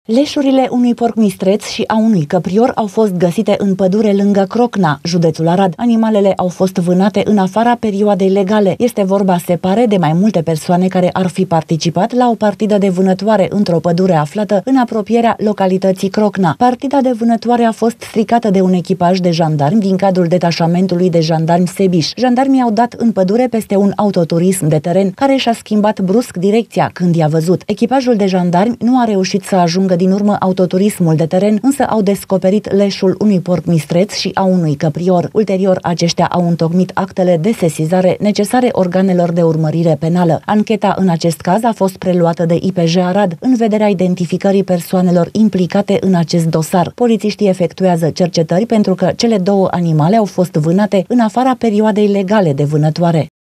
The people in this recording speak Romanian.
Leșurile unui porc mistreț și a unui căprior au fost găsite în pădure lângă Crocna, județul Arad. Animalele au fost vânate în afara perioadei legale. Este vorba, se pare, de mai multe persoane care ar fi participat la o partidă de vânătoare într-o pădure aflată în apropierea localității Crocna. Partida de vânătoare a fost stricată de un echipaj de jandarmi din cadrul detașamentului de jandarmi Sebiș. Jandarmii au dat în pădure peste un autoturism de teren care și-a schimbat brusc direcția când i-a văzut. Echipajul de jandarmi nu a reușit să ajungă din urmă autoturismul de teren, însă au descoperit leșul unui porc mistreț și a unui căprior. Ulterior, aceștia au întocmit actele de sesizare necesare organelor de urmărire penală. Ancheta în acest caz a fost preluată de IPJ Arad în vederea identificării persoanelor implicate în acest dosar. Polițiștii efectuează cercetări pentru că cele două animale au fost vânate în afara perioadei legale de vânătoare.